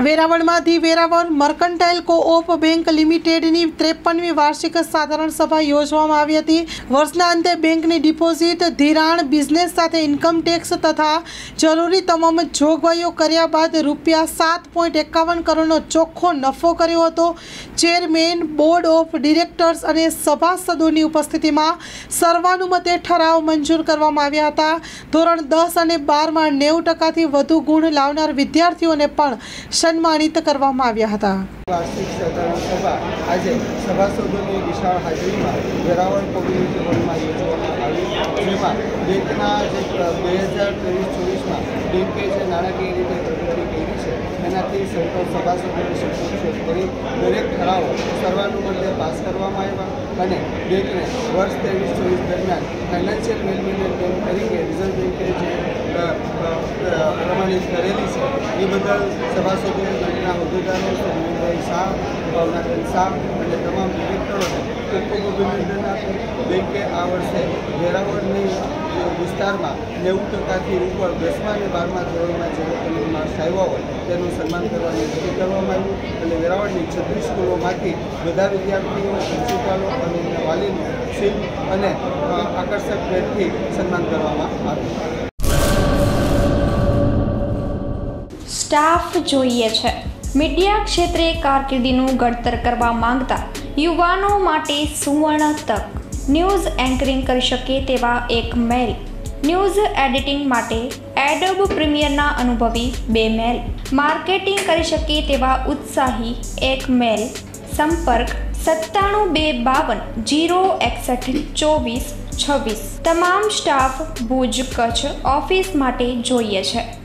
વેરાવળમાંથી Veraval mercantile co-op bank લિમિટેડની 53મી વાર્ષિક સાધારણ સભા યોજવામાં આવી હતી। વર્ષના અંતે બેંકની ડિપોઝિટ, ધિરાણ, બિઝનેસ સાથે ઇન્કમ ટેક્સ તથા જરૂરી તમામ જોગવાઈઓ કર્યા બાદ ₹7.51 કરોડનો ચોખ્ખો નફો કર્યો હતો। ચેરમેન, બોર્ડ ઓફ ડિરેક્ટર્સ અને સભાસદોની ઉપસ્થિતિમાં સર્વાનુમતે ઠરાવ મંજૂર કરવામાં આવ્યા હતા। ધોરણ 10 અને 12માં 90%થી વધુ ગુણ લાવનાર વિદ્યાર્થીઓને પણ સન્માનિત કરવામાં આવ્યા હતા। વાર્ષિક સાધારણ સભા આજે સભાસદોની વિશાળ હાજરીમાં વેરાવળ કોમ્યુનિટી હોલમાં યોજવામાં આવી, જેમાં બેંકના જે 2023-24માં બેંકે જે નાણાકીય રીતે પ્રગતિ કરી છે એનાથી સભાસદોને સંતોષ કરી દરેક ઠરાવો સર્વાનુમતે પાસ કરવામાં આવ્યા અને બેંકને વર્ષ 23-24 દરમિયાન ફાઇનાન્શિયલ વેલબિંગ બેંક તરીકે રિઝર્વ બેંકે જે પ્રમાણિત કરેલી છે એ બદલ સભાસદોએ બેંકના હોદ્દેદારો વિનોદભાઈ શાહ, ભાવનાબેન શાહ અને તમામ ડિરેક્ટરોને ખૂબ ખૂબ અભિનંદન આપી। બેંકે આ વર્ષે વેરાવળની વિસ્તારમાં 90%થી ઉપર 10મા અને 12મા ધોરણમાં જે લોકોને માર્ક્સ આવ્યા હોય તેનું સન્માન કરવાનું નક્કી કરવામાં આવ્યું અને વેરાવળની 36 સ્કૂલોમાંથી બધા વિદ્યાર્થીઓ, પ્રિન્સિપાલો અને એમના વાલીનું શિલ્પ અને આકર્ષક ભેટથી સન્માન કરવામાં આવ્યું। સ્ટાફ જોઈએ છે। મીડિયા ક્ષેત્રે કારકિર્દીનું ઘડતર કરવા માંગતા યુવાનો માટે સુવર્ણ તક। ન્યૂઝ એન્કરિંગ કરી શકે તેવા એક મેલ, ન્યૂઝ એડિટિંગ માટે એડોબ પ્રીમિયરના અનુભવી 2 મેલ, માર્કેટિંગ કરી શકે તેવા ઉત્સાહી 1 મેલ। સંપર્ક 97 252 061 24 26। તમામ સ્ટાફ ભુજ, કચ્છ ઓફિસ માટે જોઈએ છે।